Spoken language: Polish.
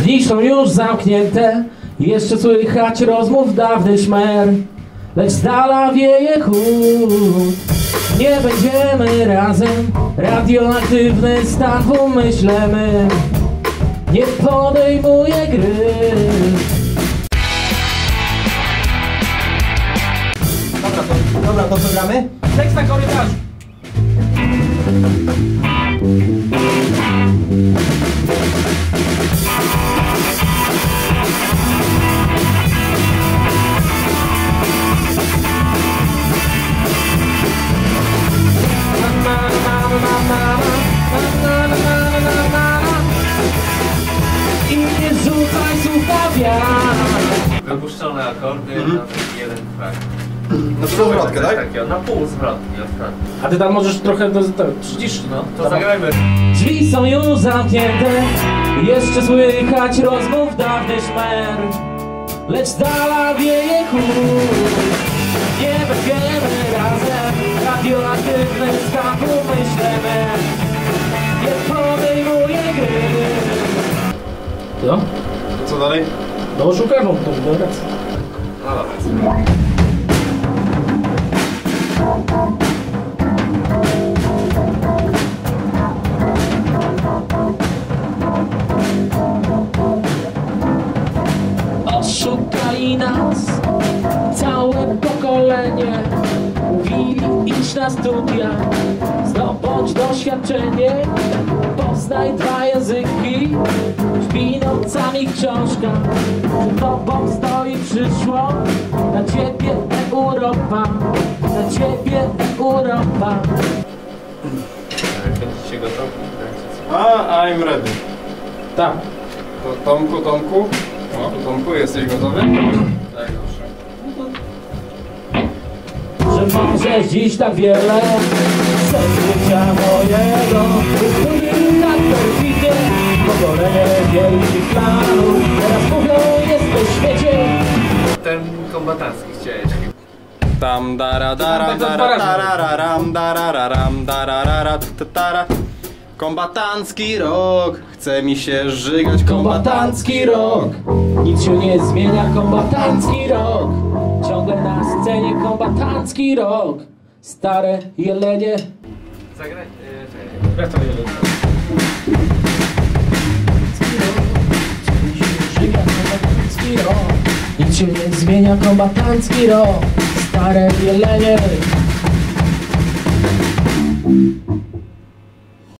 Drzwi są już zamknięte, jeszcze słychać rozmów dawny szmer. Lecz z dala wieje chłód, nie będziemy razem. Radioaktywny Stachu myślemy, nie podejmuje gry. Dobra, to co gramy? Tekst na korytarzu. I nie rzucaj słuchawia. Wypuszczone akordy na taki jeden track. No to zwrotkę, tak? Na pół zwrotki. A ty tam możesz trochę przyciszyć. No to zagrajmy. Drzwi są już zamknięte, jeszcze słychać rozmów dawny szmer. Lecz z dala wieje chłód, nie będziemy razem. Radioaktywny Stachu myślemy, nie podejmuje gry. Co? To co dalej? No szukam tą wibrację. No dobra. Oszukali nas całe pokolenie. Mówili idź na studia, zdobądź doświadczenie. Poznaj dwa języki, śpi nocami książka. Przed tobą stoi przyszłość, dla ciebie Europa, dla ciebie Europa. Będziecie gotowi? I'm ready. Tak. To Tomku? Tomku, jesteś gotowy? Tak, dobrze. Że możesz dziś tak wiele sen życia mojego, który tak perfidnie pokolenie wielkich planów. Teraz mówią, jesteś w świecie. Ten kombatancki chciałeś. Tam daradaram darararam darararam dararara tatara. Kombatancki rok, chce mi się żygać Kombatancki rok, nic się nie zmienia, kombatancki rok. Ciągle na scenie kombatancki rok. Stare jelenie. Zagraj. Jak to jelenie? Żyga kombatancki rok, nic się nie zmienia, kombatancki rok. Stare jelenie.